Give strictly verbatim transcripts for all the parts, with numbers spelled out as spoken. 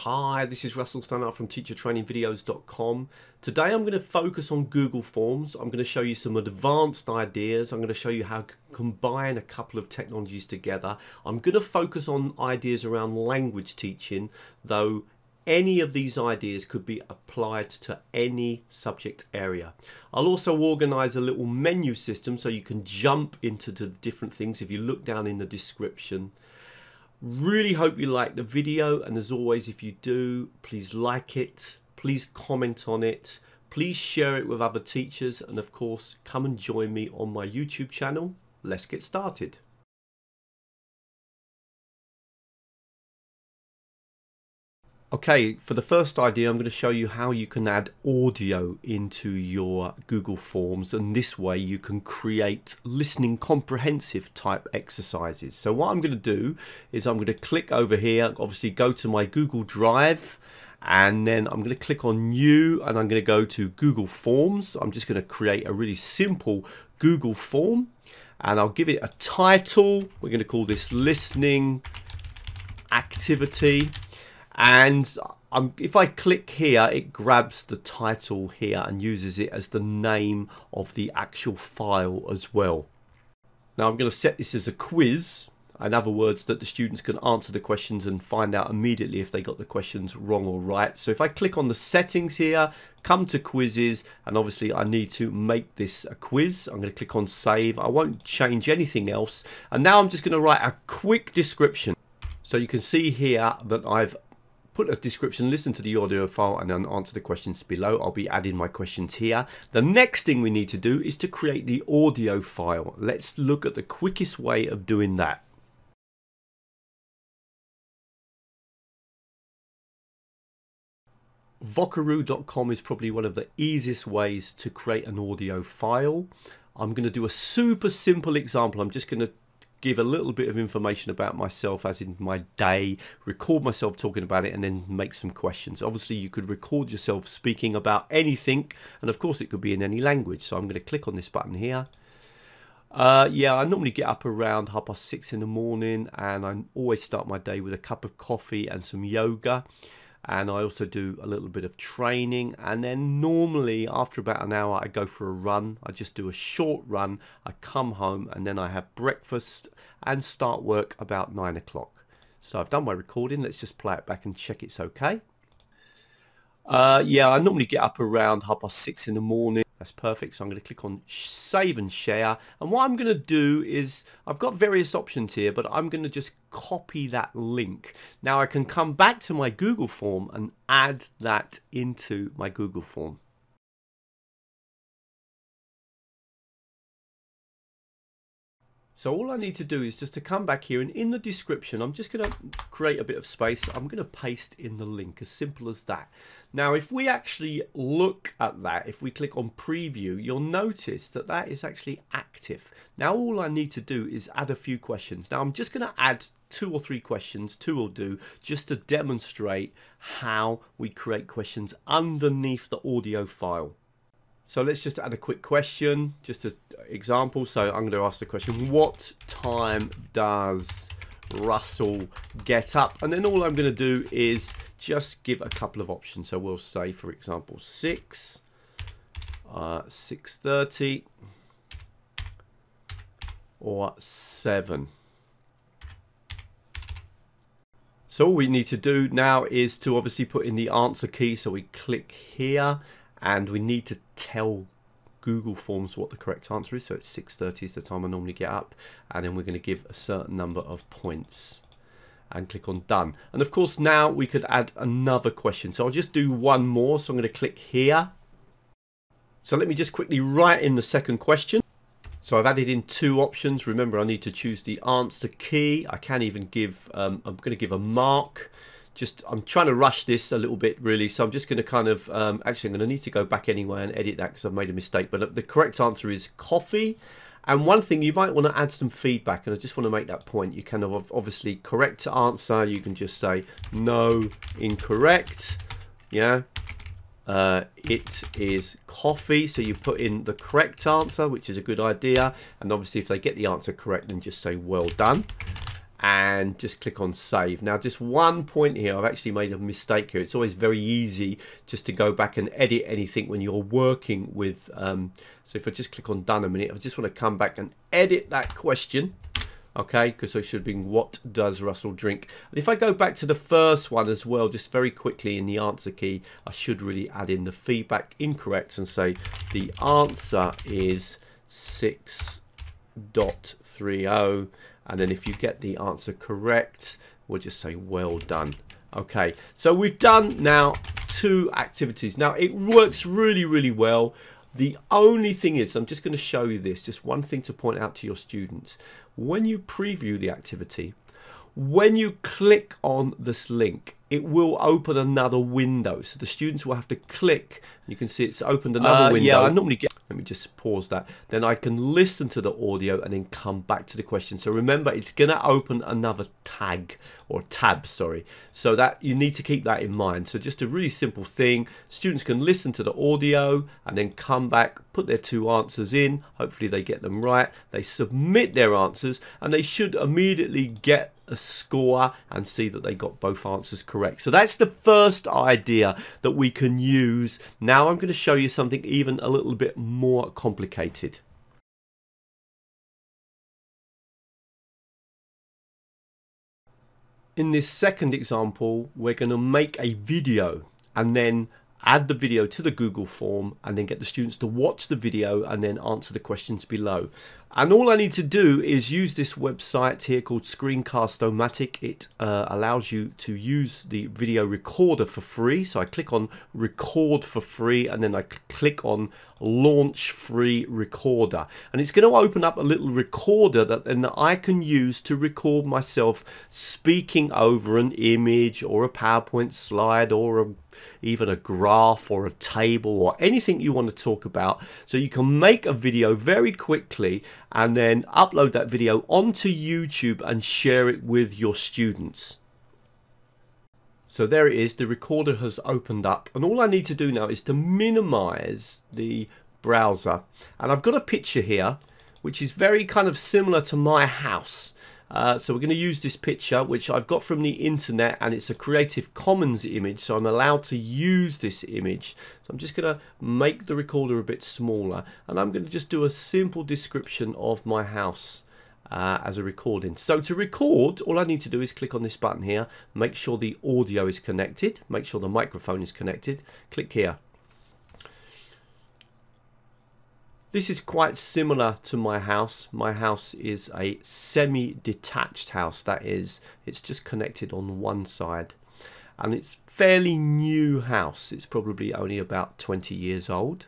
Hi, this is Russell Stannard from teacher training videos dot com. Today I'm going to focus on Google Forms. I'm going to show you some advanced ideas. I'm going to show you how to combine a couple of technologies together. I'm going to focus on ideas around language teaching, though any of these ideas could be applied to any subject area. I'll also organize a little menu system so you can jump into the different things if you look down in the description. Really hope you like the video, and as always, if you do, please like it, please comment on it, please share it with other teachers, and of course come and join me on my YouTube channel. Let's get started. Okay, for the first idea, I'm going to show you how you can add audio into your Google Forms, and this way you can create listening comprehensive type exercises. So what I'm going to do is I'm going to click over here, obviously go to my Google Drive, and then I'm going to click on New, and I'm going to go to Google Forms. I'm just going to create a really simple Google form, and I'll give it a title. We're going to call this listening activity. And um, if I click here, it grabs the title here and uses it as the name of the actual file as well. Now I'm going to set this as a quiz. In other words, that the students can answer the questions and find out immediately if they got the questions wrong or right. So if I click on the settings here, come to quizzes, and obviously I need to make this a quiz. I'm going to click on save. I won't change anything else. And now I'm just going to write a quick description. So you can see here that I've put a description, listen to the audio file, and then answer the questions below. I'll be adding my questions here. The next thing we need to do is to create the audio file. Let's look at the quickest way of doing that. Vocaroo dot com is probably one of the easiest ways to create an audio file. I'm going to do a super simple example. I'm just going to give a little bit of information about myself, as in my day, record myself talking about it, and then make some questions. Obviously you could record yourself speaking about anything, and of course it could be in any language. So I'm going to click on this button here. Uh, yeah, I normally get up around half past six in the morning, and I always start my day with a cup of coffee and some yoga. And I also do a little bit of training, and then normally after about an hour I go for a run. I just do a short run, I come home, and then I have breakfast and start work about nine o'clock. So I've done my recording. Let's just play it back and check it's okay. Uh, yeah, I normally get up around half past six in the morning. That's perfect. So I'm going to click on save and share. And what I'm going to do is, I've got various options here, but I'm going to just copy that link. Now I can come back to my Google form and add that into my Google form. So all I need to do is just to come back here, and in the description I'm just going to create a bit of space. I'm going to paste in the link, as simple as that. Now if we actually look at that, if we click on preview, you'll notice that that is actually active. Now all I need to do is add a few questions. Now I'm just going to add two or three questions, two will do, just to demonstrate how we create questions underneath the audio file. So let's just add a quick question, just as example. So I'm going to ask the question, what time does Russell get up? And then all I'm going to do is just give a couple of options. So we'll say, for example, six, uh, six thirty, or seven. So all we need to do now is to obviously put in the answer key. So we click here, and we need to tell Google Forms what the correct answer is. So it's six thirty is the time I normally get up, and then we're going to give a certain number of points and click on done. And of course now we could add another question. So I'll just do one more. So I'm going to click here. So let me just quickly write in the second question. So I've added in two options. Remember, I need to choose the answer key. I can even give, um, I'm going to give a mark. Just, I'm trying to rush this a little bit really, so I'm just going to kind of, um, actually I'm going to need to go back anyway and edit that because I've made a mistake, but the correct answer is coffee. And one thing, you might want to add some feedback, and I just want to make that point. You can have obviously correct answer, you can just say no, incorrect, yeah, uh, it is coffee. So you put in the correct answer, which is a good idea, and obviously if they get the answer correct, then just say well done. and just click on save. Now just one point here, I've actually made a mistake here. It's always very easy just to go back and edit anything when you're working with um, so if I just click on done a minute, I just want to come back and edit that question, okay, because it should have been what does Russell drink. And if I go back to the first one as well, just very quickly in the answer key, I should really add in the feedback incorrect and say the answer is six point three zero. And then if you get the answer correct, we'll just say well done. Okay, so we've done now two activities. Now it works really, really well. The only thing is, I'm just going to show you this, just one thing to point out to your students. When you preview the activity, when you click on this link, it will open another window. So the students will have to click. You can see it's opened another uh, window. Yeah, I normally get. Let me just pause that. Then I can listen to the audio and then come back to the question. So remember, it's going to open another tag or tab, sorry. So that you need to keep that in mind. So just a really simple thing. Students can listen to the audio and then come back, put their two answers in. Hopefully they get them right. They submit their answers and they should immediately get a score and see that they got both answers correct. So that's the first idea that we can use. Now I'm going to show you something even a little bit more complicated. In this second example, we're going to make a video and then add the video to the Google form and then get the students to watch the video and then answer the questions below. And all I need to do is use this website here called Screencast-o-matic. It uh, allows you to use the video recorder for free. So I click on record for free and then I click on launch free recorder. And it's going to open up a little recorder that then I can use to record myself speaking over an image or a PowerPoint slide or a even a graph or a table or anything you want to talk about. So you can make a video very quickly and then upload that video onto YouTube and share it with your students. So there it is, the recorder has opened up and all I need to do now is to minimize the browser. And I've got a picture here which is very kind of similar to my house. Uh, so we're going to use this picture which I've got from the internet and it's a Creative Commons image, so I'm allowed to use this image. So I'm just going to make the recorder a bit smaller and I'm going to just do a simple description of my house uh, as a recording. So to record, all I need to do is click on this button here, make sure the audio is connected, make sure the microphone is connected, click here. This is quite similar to my house. My house is a semi-detached house. That is, it's just connected on one side. And it's fairly new house. It's probably only about twenty years old.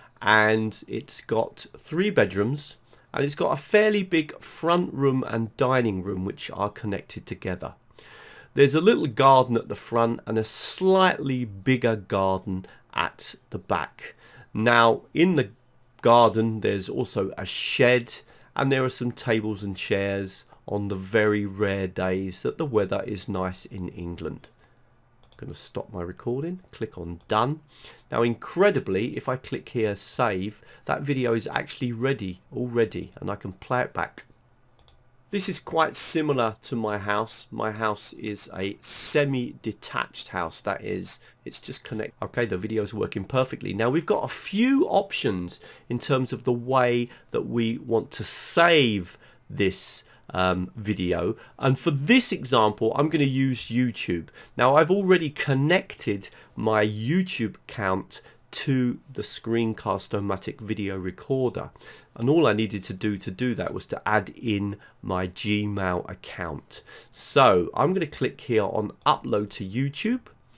And it's got three bedrooms. And it's got a fairly big front room and dining room which are connected together. There's a little garden at the front and a slightly bigger garden at the back. Now, in the garden there's also a shed and there are some tables and chairs on the very rare days that the weather is nice in England. I'm going to stop my recording, click on done. Now incredibly, if I click here save, that video is actually ready already and I can play it back. This is quite similar to my house. My house is a semi-detached house. That is, it's just connected. Okay, the video is working perfectly. Now we've got a few options in terms of the way that we want to save this um, video. And for this example, I'm going to use YouTube. Now I've already connected my YouTube account to the Screencast-o-matic video recorder. And all I needed to do to do that was to add in my Gmail account. So I'm going to click here on upload to YouTube.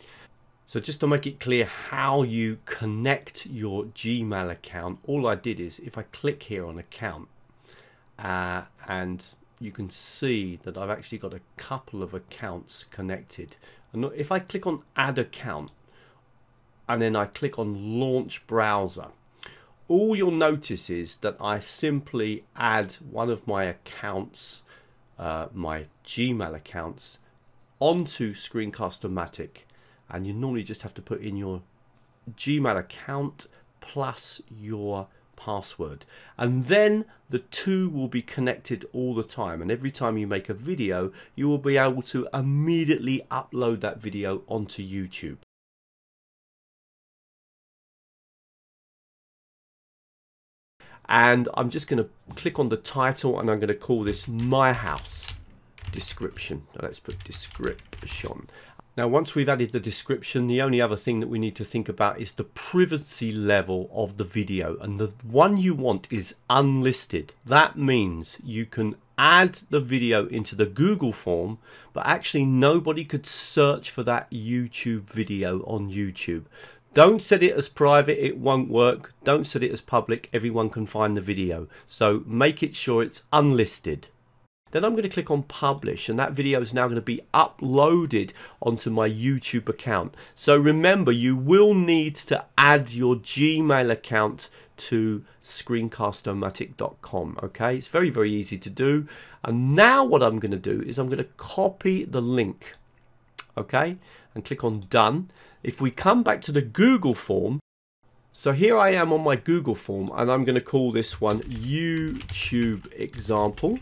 So just to make it clear how you connect your Gmail account, all I did is if I click here on account uh, and you can see that I've actually got a couple of accounts connected. And if I click on add account and then I click on launch browser, all you'll notice is that I simply add one of my accounts, uh, my Gmail accounts, onto Screencast-o-matic, and you normally just have to put in your Gmail account plus your password, and then the two will be connected all the time, and every time you make a video you will be able to immediately upload that video onto YouTube. And I'm just going to click on the title and I'm going to call this My House Description. Let's put description. Now once we've added the description, the only other thing that we need to think about is the privacy level of the video, and the one you want is unlisted. That means you can add the video into the Google form, but actually nobody could search for that YouTube video on YouTube. Don't set it as private, it won't work. Don't set it as public, everyone can find the video. So make it sure it's unlisted. Then I'm going to click on publish, and that video is now going to be uploaded onto my YouTube account. So remember, you will need to add your Gmail account to screencast o matic dot com. Okay, it's very, very easy to do. And now what I'm going to do is I'm going to copy the link, okay, and click on done. If we come back to the Google form, so here I am on my Google form, and I'm going to call this one YouTube example.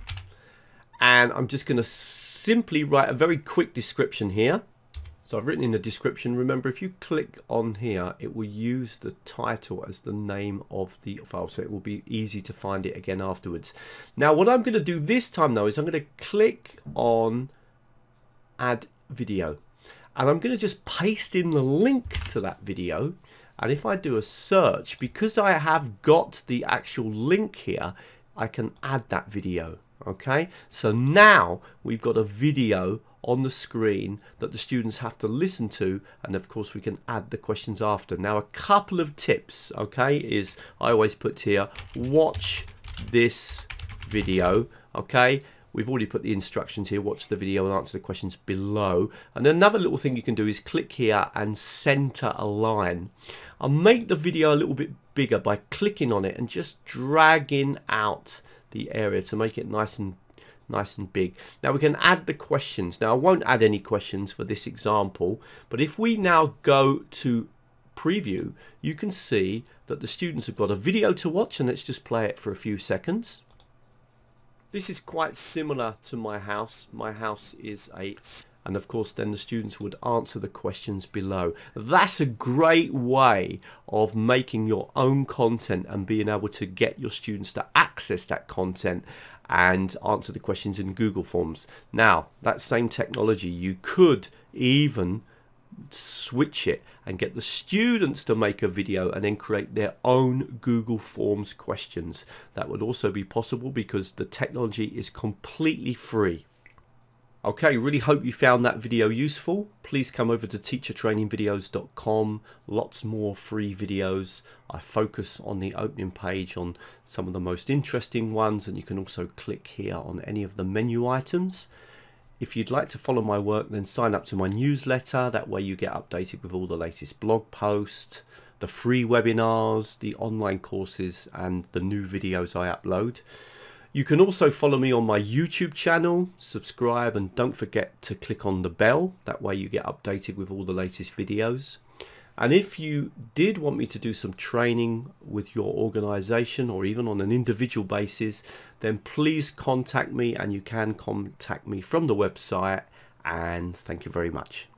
And I'm just going to simply write a very quick description here. So I've written in the description. Remember, if you click on here, it will use the title as the name of the file, so it will be easy to find it again afterwards. Now what I'm going to do this time though is I'm going to click on add video, and I'm going to just paste in the link to that video. And if I do a search, because I have got the actual link here, I can add that video. Okay, so now we've got a video on the screen that the students have to listen to, and of course we can add the questions after. Now a couple of tips, okay, is I always put here, watch this video. Okay, we've already put the instructions here, watch the video and answer the questions below. And then another little thing you can do is click here and center a line. I'll make the video a little bit bigger by clicking on it and just dragging out the area to make it nice and nice and big. Now we can add the questions. Now I won't add any questions for this example, but if we now go to preview, you can see that the students have got a video to watch, and let's just play it for a few seconds. This is quite similar to My House. My House is a, and of course then the students would answer the questions below. That's a great way of making your own content and being able to get your students to access that content and answer the questions in Google Forms. Now that same technology, you could even switch it and get the students to make a video and then create their own Google Forms questions. That would also be possible because the technology is completely free. Okay, really hope you found that video useful. Please come over to teacher training videos dot com. Lots more free videos. I focus on the opening page on some of the most interesting ones, and you can also click here on any of the menu items. If you'd like to follow my work, then sign up to my newsletter. That way you get updated with all the latest blog posts, the free webinars, the online courses, and the new videos I upload. You can also follow me on my YouTube channel, subscribe, and don't forget to click on the bell. That way you get updated with all the latest videos. And if you did want me to do some training with your organization or even on an individual basis, then please contact me, and you can contact me from the website. And thank you very much.